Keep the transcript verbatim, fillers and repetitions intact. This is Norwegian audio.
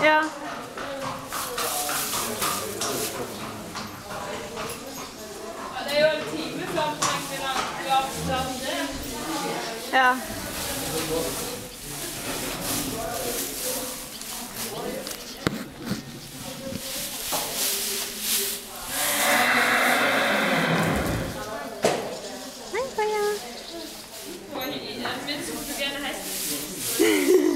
Ja. Det er jo en time fram til vi har startet. Ja. Hei, Kaja. Og en minst fotogener hest.